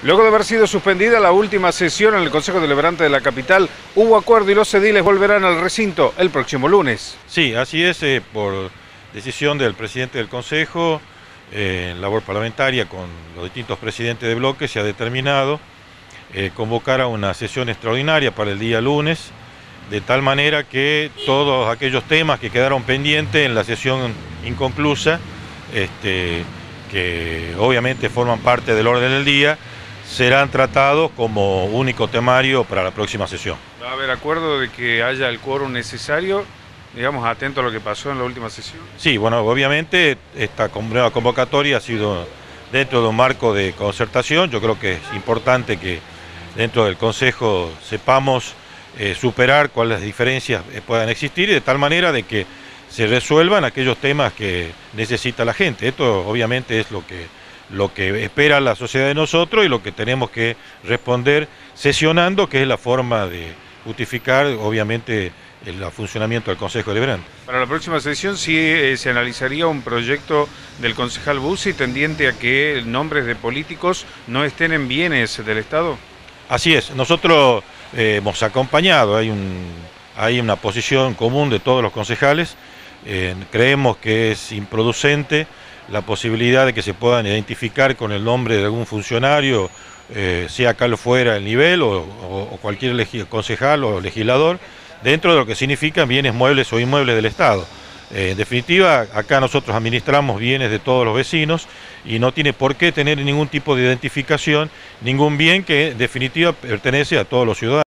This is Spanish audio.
Luego de haber sido suspendida la última sesión en el Consejo Deliberante de la capital, hubo acuerdo y los ediles volverán al recinto el próximo lunes. Sí, así es, por decisión del presidente del Consejo, en labor parlamentaria con los distintos presidentes de bloque, se ha determinado convocar a una sesión extraordinaria para el día lunes, de tal manera que todos aquellos temas que quedaron pendientes en la sesión inconclusa, que obviamente forman parte del orden del día, serán tratados como único temario para la próxima sesión. ¿Va a haber acuerdo de que haya el quórum necesario, digamos, atento a lo que pasó en la última sesión? Sí, bueno, obviamente esta nueva convocatoria ha sido dentro de un marco de concertación. Yo creo que es importante que dentro del Consejo sepamos superar cuáles diferencias puedan existir, y de tal manera de que se resuelvan aquellos temas que necesita la gente. Esto obviamente es lo que espera la sociedad de nosotros y lo que tenemos que responder sesionando, que es la forma de justificar obviamente el funcionamiento del Consejo Deliberante. Para la próxima sesión sí se analizaría un proyecto del concejal Bussi tendiente a que nombres de políticos no estén en bienes del Estado. Así es, nosotros hemos acompañado, hay una posición común de todos los concejales. Creemos que es improducente la posibilidad de que se puedan identificar con el nombre de algún funcionario, sea acá fuera el nivel o cualquier concejal o legislador, dentro de lo que significan bienes muebles o inmuebles del Estado. En definitiva, acá nosotros administramos bienes de todos los vecinos y no tiene por qué tener ningún tipo de identificación, ningún bien que en definitiva pertenece a todos los ciudadanos.